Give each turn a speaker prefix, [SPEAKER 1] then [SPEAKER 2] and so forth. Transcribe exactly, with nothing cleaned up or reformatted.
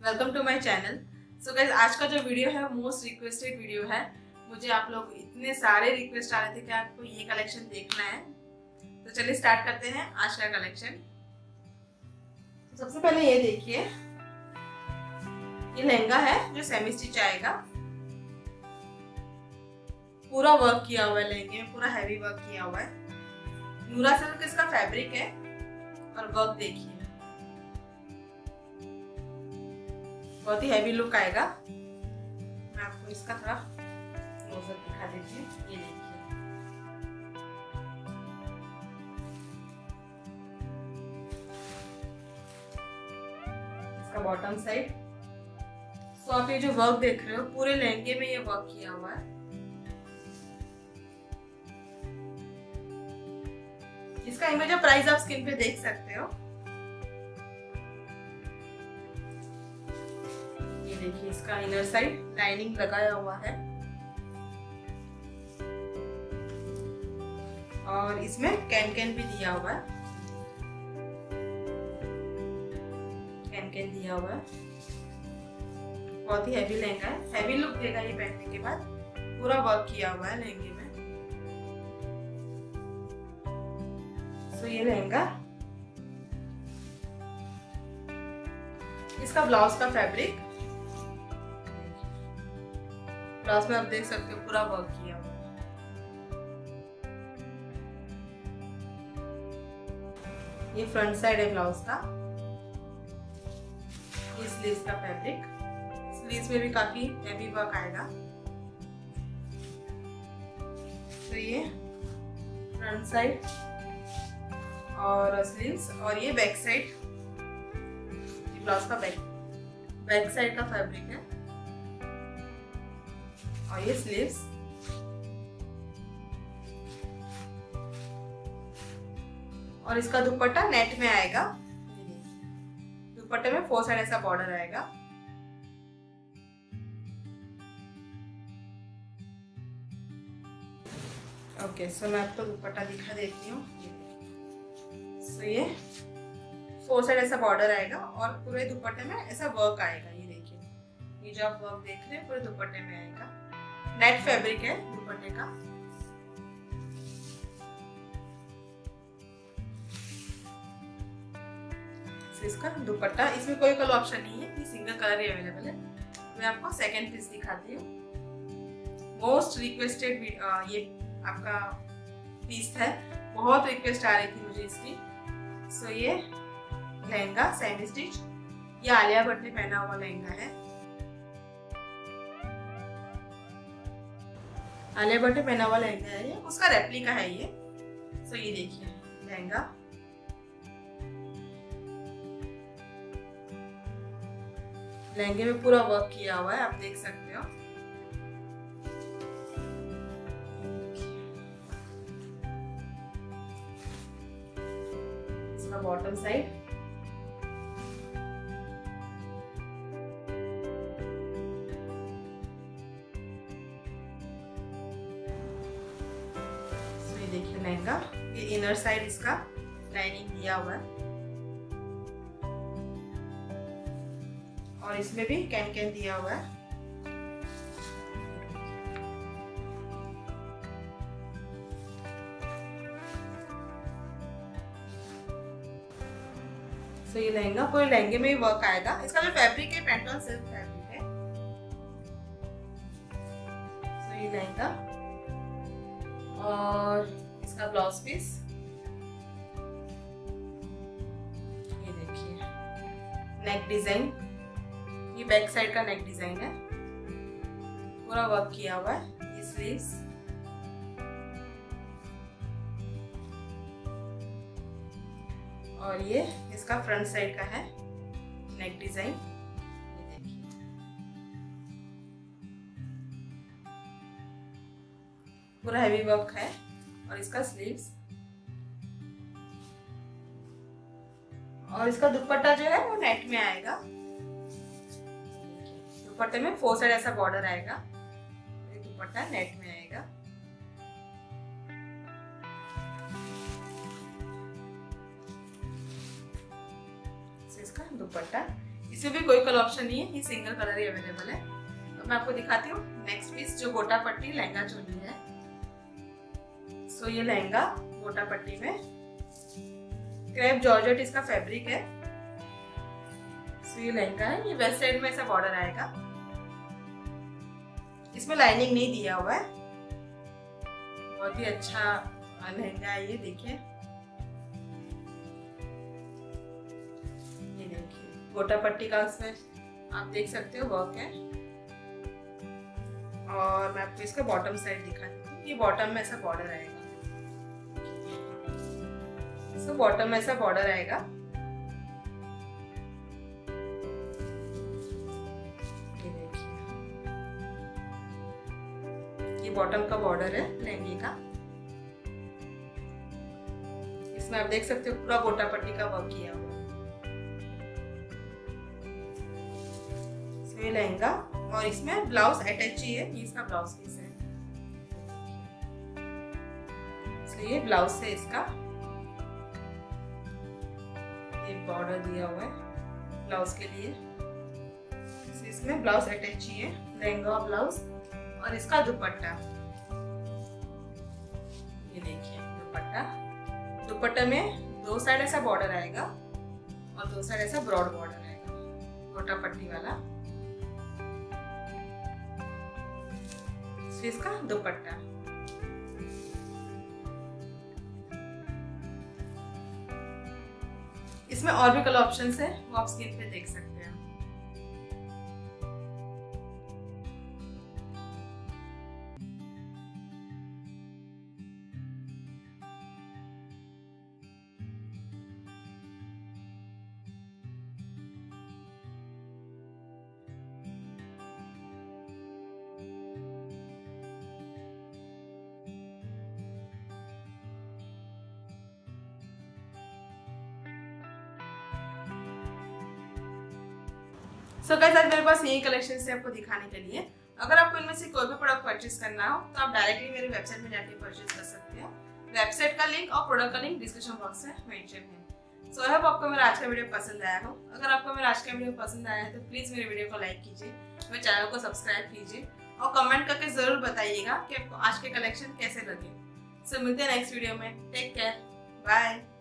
[SPEAKER 1] Welcome to my channel. So guys, आज का जो वीडियो है मोस्ट रिक्वेस्टेड वीडियो है। मुझे आप लोग इतने सारे रिक्वेस्ट आ रहे थे कि आपको ये कलेक्शन देखना है, तो चलिए स्टार्ट करते हैं आज का कलेक्शन। तो सबसे पहले ये देखिए, ये लहंगा है जो सेमी स्टिच आएगा। पूरा वर्क किया हुआ है लहंगे में, पूरा हैवी वर्क किया हुआ है। नूरा सिल्क इसका फैब्रिक है और वर्क देखिए, बहुत ही हैवी लुक आएगा। मैं आपको इसका थोड़ा क्लोजअप दिखा देती हूँ। ये देखिए, इसका बॉटम साइड। सो आप ये जो वर्क देख रहे हो, पूरे लहंगे में ये वर्क किया हुआ है। इसका इमेज और प्राइस आप स्क्रीन पे देख सकते हो। ये देखिए, इसका इनर साइड लाइनिंग लगाया हुआ है और इसमें कैन कैन भी दिया हुआ है। कैन कैन दिया हुआ है। बहुत ही हैवी लहंगा है, हैवी लुक देगा ये पहनने के बाद। पूरा वर्क किया हुआ है लहंगे में। तो ये लहंगा, इसका ब्लाउज का फैब्रिक, ब्लाउज में आप देख सकते हो पूरा वर्क किया हुआ है। ये फ्रंट साइड है ब्लाउज का। ये स्लीव्स का फैब्रिक, स्लीव्स में भी काफी हैवी वर्क आएगा। तो ये फ्रंट साइड और स्लीव्स, और ये बैक साइड, ये ब्लाउज का बैक बैक साइड का फैब्रिक है। और ये स्लीव्स, और इसका दुपट्टा नेट में आएगा। दुपट्टे में फोर साइड ऐसा बॉर्डर आएगा। ओके, सो मैं आपको दुपट्टा दिखा देती हूँ। सो ये फोर साइड ऐसा बॉर्डर आएगा और पूरे दुपट्टे में ऐसा वर्क आएगा। ये देखिए, ये जो आप वर्क देख रहे हैं पूरे दुपट्टे में आएगा। नेट फैब्रिक है दुपट्टे का। इसका दुपट्टा, इसमें कोई कलर ऑप्शन नहीं है, ये सिंगल कलर ही अवेलेबल है। मैं आपको सेकंड पीस दिखाती हूँ। मोस्ट रिक्वेस्टेड ये आपका पीस है, बहुत रिक्वेस्ट आ रही थी मुझे इसकी। सो so, ये लहंगा सेमी स्टिच, ये आलिया भट्ट ने पहना हुआ लहंगा है। आलिया भट्ट ने पहना हुआ लहंगा है ये, उसका रेप्लिका है ये। सो so, ये देखिए लहंगा, लहंगे में पूरा वर्क किया हुआ है, आप देख सकते हो। इसका बॉटम साइड, देखिए लहंगा, ये इनर साइड इसका लाइनिंग दिया हुआ है और इसमें भी कैन कैन दिया हुआ है। सो ये लहंगा, पूरे लहंगे में ही वर्क आएगा। इसका जो फैब्रिक है पेंटॉन सिल्क फैब्रिक है। सो ये लहंगा और इसका ब्लाउज पीस, ये देखिए नेक डिजाइन, ये बैक साइड का नेक डिजाइन है, पूरा वर्क किया हुआ है। ये स्लीव्स, और ये इसका फ्रंट साइड का है नेक डिजाइन। ये देखिए पूरा हैवी वर्क है। और इसका स्लीव्स, और इसका दुपट्टा जो है वो नेट में आएगा। दुपट्टे में फोर साइड ऐसा बॉर्डर आएगा। ये दुपट्टा नेट में आएगा। इसका दुपट्टा, इसमें भी कोई कलर ऑप्शन नहीं है, ये सिंगल कलर ही अवेलेबल है। तो मैं आपको दिखाती हूँ नेक्स्ट पीस जो गोटा पट्टी लहंगा चोली है। सो ये लहंगा गोटा पट्टी में क्रेप जॉर्जेट इसका फैब्रिक है। सो ये लहंगा है, ये वेस्ट साइड में ऐसा बॉर्डर आएगा, इसमें लाइनिंग नहीं दिया हुआ है। बहुत ही अच्छा लहंगा है ये, देखिए ये देखिए गोटा पट्टी का उसमें आप देख सकते हो वर्क है। और मैं आपको इसका बॉटम साइड दिखाती हूँ, ये बॉटम में ऐसा बॉर्डर आएगा। सो बॉटम में ऐसा बॉर्डर आएगा। ये देखिए ये बॉटम का बॉर्डर है लहंगे का। इसमें आप देख सकते हो पूरा गोटा पट्टी का वर्क किया हुआ है। सो ये लहंगा और इसमें ब्लाउज अटैच ही है, ये इसका ब्लाउज पीस है। सो ये ब्लाउज है इसका, बॉर्डर दिया हुआ है ब्लाउज के लिए। so, इसमें ब्लाउज अटैच ही है, लहंगा और ब्लाउज। और इसका दुपट्टा ये देखिए दुपट्टा, दुपट्टा में दो साइड ऐसा बॉर्डर आएगा और दो साइड ऐसा ब्रॉड बॉर्डर आएगा गोटा पट्टी वाला। so, इसका दुपट्टा। इसमें और भी कलर ऑप्शंस है, वो आप स्क्रीन पे देख सकते हैं। सो गाइस आज मेरे पास यही कलेक्शन से आपको दिखाने के लिए। अगर आपको इनमें से कोई भी प्रोडक्ट परचेज करना हो तो आप डायरेक्टली मेरे वेबसाइट में जाके परचेज कर सकते हैं। वेबसाइट का लिंक और प्रोडक्ट का लिंक डिस्क्रिप्शन बॉक्स में मेंशन है। सो आई होप आपको मेरा आज का वीडियो पसंद आया हो। अगर आपको मेरा आज का वीडियो पसंद आया है तो प्लीज मेरे वीडियो को लाइक कीजिए, मेरे चैनल को सब्सक्राइब कीजिए और कमेंट करके जरूर बताइएगा कि आपको आज के कलेक्शन कैसे लगे। सो मिलते हैं नेक्स्ट वीडियो में। Take care, bye.